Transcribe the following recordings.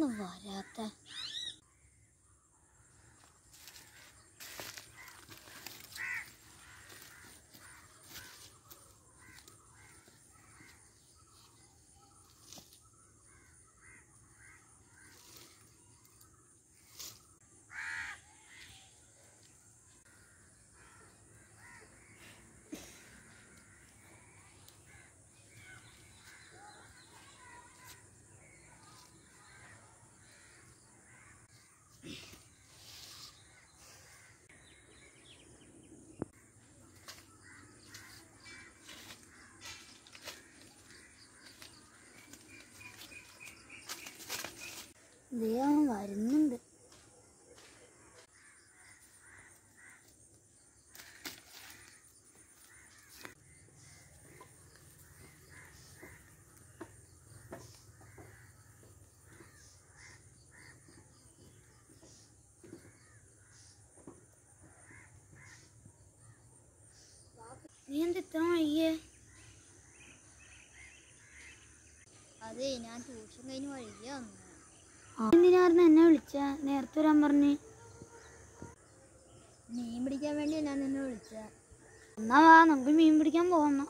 ഇതൊന്നും വരാത്ത അവൻ വരുന്നുണ്ട്. നീ എന്തിത്ര വയ്യേ? അതെ, ഞാൻ ട്യൂഷൻ കഴിഞ്ഞ് വഴിയാ വന്നു. എന്തിനായിരുന്നു എന്നെ വിളിച്ച? നേരത്തെ വരാൻ പറഞ്ഞ്. മീൻ പിടിക്കാൻ വേണ്ടി ഞാൻ നിന്നെ വിളിച്ച. എന്നാ വാ, നമുക്ക് മീൻ പിടിക്കാൻ പോകണം.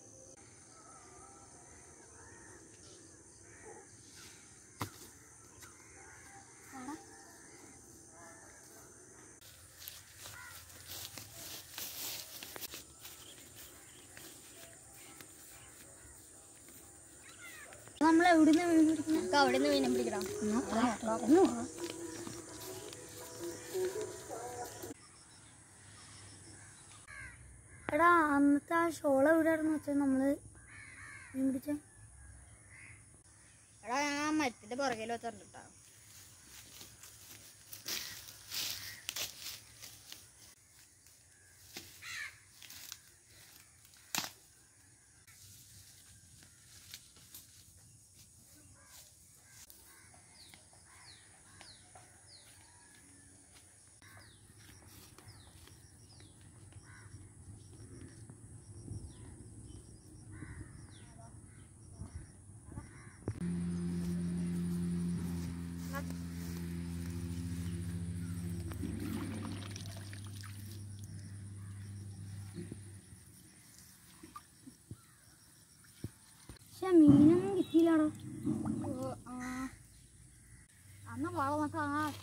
നമ്മൾ എവിടുന്ന് മീൻ പിടിക്കണം? നമുക്ക് അവിടെ നിന്ന് മീൻ പിടിക്കണം. എടാ, അന്നത്തെ ആ ഷോള എവിടെയായിരുന്നു വെച്ചാൽ നമ്മള് മീൻ പിടിച്ച? എടാ, ഞാൻ മരത്തിന്റെ പുറകിൽ വെച്ചിട്ടുണ്ടാ. പക്ഷെ മീനൊന്നും കിട്ടിയില്ലാടോ. അന്ന് പാളം നോക്കാം.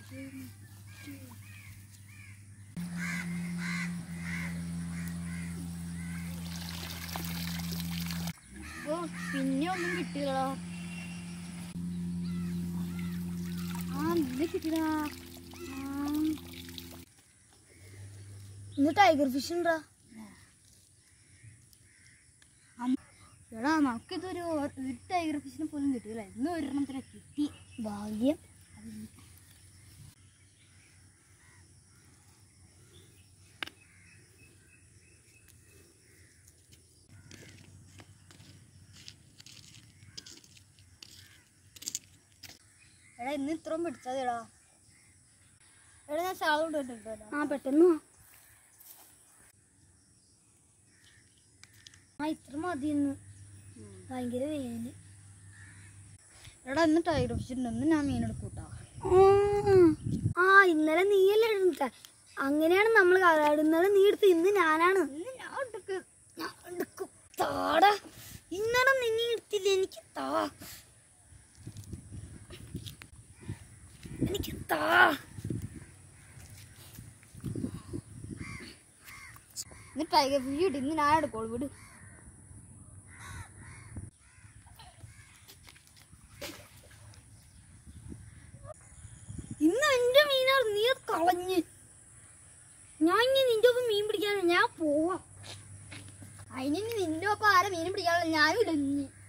പിന്നെ ഒന്നും കിട്ടിയില്ലടോ. ഇന്ന് കിട്ടിയടാ. ഇന്ന് ടൈഗർ ഫിഷ് ഉണ്ടാ? എടാ, നമുക്കിതൊരു ടൈഗർ ഫിഷിനെ പോലും കിട്ടിയില്ല. ഇന്ന് ഒരെണ്ണത്തിന് കിട്ടി. ഭാഗ്യം. എടാ, ഇന്ന് ഇത്രയും പിടിച്ചതെടാ. എടാ, ഞാൻ ഷാൾ ഇട്ടിട്ടുണ്ടോ? പെട്ടെന്ന് ഇത്ര മതി. ഇന്ന് ഭയങ്കര വെയില്. എടാ, ഇന്ന് ടൈഗർ ഫിഷ് ഉണ്ട്. ഇന്ന് ഞാൻ മീൻ എടുക്കൂട്ടാ. ഇന്നലെ നീയല്ലേ എടുത്ത? അങ്ങനെയാണ് നമ്മൾ ഇന്നലെ നീ എടുത്ത്, ഇന്ന് ഞാനാണ്. ഞാൻ എടുക്കും. താടാ, ഇന്നലെ നീ എടുത്തില്ല. എനിക്ക് താ, എനിക്ക് താ. ഇന്ന് ടൈഗർ ഫിഷ് ഇട്ട് ഇന്ന് ഞാൻ എടുക്കോളൂ. വിട്. ഇന്ന് എന്റെ മീനാണ്, നീ കളഞ്ഞ്. ഞാൻ ഇനി നിന്റെ ഒപ്പം മീൻ പിടിക്കാൻ ഞാൻ പോവാം. അതിന് നിന്റെ ഒപ്പം ആരെ മീൻ പിടിക്കാനുള്ള ഞാനും ഇല്ല.